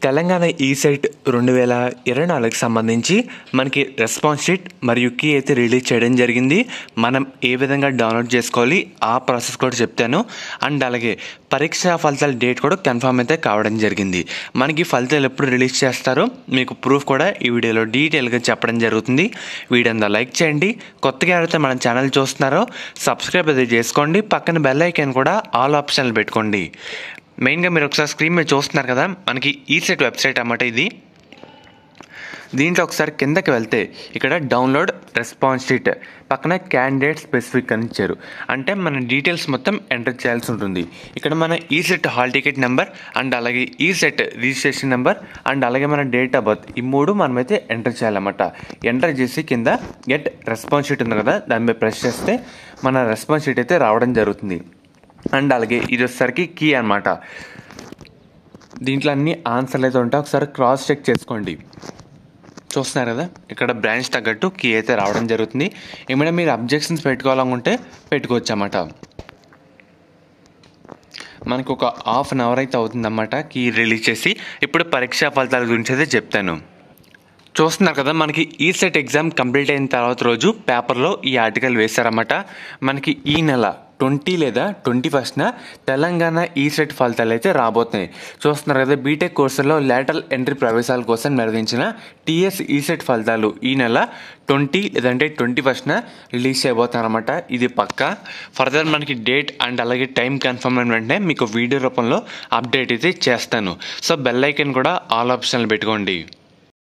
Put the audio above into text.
Telangana ECET 2024కి సంబంధించి మనకి రెస్పాన్స్ షీట్ మరియు కీ అయితే రిలీజ్ చేయడం జరిగింది. మనం ఏ విధంగా డౌన్లోడ్ చేసుకోవాలి ఆ ప్రాసెస్ కూడా చెప్తాను. అండ్ అలాగే పరీక్షా ఫలితాల డేట్ కూడా కన్ఫర్మ్ అయితే కావడం జరిగింది. మనకి ఫలితాలు ఎప్పుడు రిలీజ్ చేస్తారో మీకు ప్రూఫ్ కూడా ఈ వీడియోలో డీటెయిల్గా చెప్పడం జరుగుతుంది. వీడియోని లైక్ చేయండి. కొత్తగా ఎవరైతే మన ఛానల్ చూస్తున్నారో సబ్స్క్రైబ్ అయితే చేసుకోండి. పక్కన బెల్ ఐకాన్ కూడా ఆల్ ఆప్షన్లు పెట్టుకోండి. మెయిన్గా మీరు ఒకసారి స్క్రీన్ మీద చూస్తున్నారు కదా, మనకి ఈసెట్ వెబ్సైట్ అన్నమాట ఇది. దీంట్లో ఒకసారి కిందకి వెళ్తే ఇక్కడ డౌన్లోడ్ రెస్పాన్స్ షీట్ పక్కన క్యాండిడేట్ స్పెసిఫిక్ అని ఇచ్చారు. అంటే మన డీటెయిల్స్ మొత్తం ఎంటర్ చేయాల్సి ఉంటుంది. ఇక్కడ మన ECET hall ticket number and అలాగే ఈసెట్ రిజిస్ట్రేషన్ నెంబర్ అండ్ అలాగే మన డేట్ ఆఫ్ బర్త్ ఈ మూడు మనమైతే ఎంటర్ చేయాలన్నమాట. ఎంటర్ చేసి కింద గెట్ రెస్పాన్స్ షీట్ ఉంది కదా, దాని మీద ప్రెస్ చేస్తే మన రెస్పాన్స్ షీట్ అయితే రావడం జరుగుతుంది. అండ్ అలాగే ఇది వచ్చేసరికి కీ అనమాట. దీంట్లో అన్ని ఆన్సర్లు అయితే ఉంటాయి, ఒకసారి క్రాస్ చెక్ చేసుకోండి. చూస్తున్నారు కదా, ఇక్కడ బ్రాంచ్ తగ్గట్టు కీ అయితే రావడం జరుగుతుంది. ఏమైనా మీరు అబ్జెక్షన్స్ పెట్టుకోవాలనుకుంటే పెట్టుకోవచ్చు అన్నమాట. మనకు ఒక హాఫ్ అన్ అవర్ అయితే అవుతుందన్నమాట కీ రిలీజ్ చేసి. ఇప్పుడు పరీక్షా ఫలితాల గురించి అయితే చెప్తాను. చూస్తున్నారు కదా, మనకి ఈసెట్ ఎగ్జామ్ కంప్లీట్ అయిన తర్వాత రోజు పేపర్లో ఈ ఆర్టికల్ వేశారన్నమాట. మనకి ఈ నెల 20 లేదా 21న తెలంగాణ ఈసెట్ ఫలితాలు అయితే రాబోతున్నాయి. చూస్తున్నారు కదా, బీటెక్ కోర్సుల్లో లేటరల్ ఎంట్రీ ప్రవేశాల కోసం నిర్వహించిన టీఎస్ ఈసెట్ ఫలితాలు ఈ నెల 20 లేదంటే 21న రిలీజ్ చేయబోతారన్నమాట. ఇది పక్కా. ఫర్దర్ మనకి డేట్ అండ్ అలాగే టైం కన్ఫర్మ్ అయిన వెంటనే మీకు వీడియో రూపంలో అప్డేట్ అయితే చేస్తాను. సో బెల్ ఐకాన్ కూడా ఆల్ ఆప్షన్లు పెట్టుకోండి.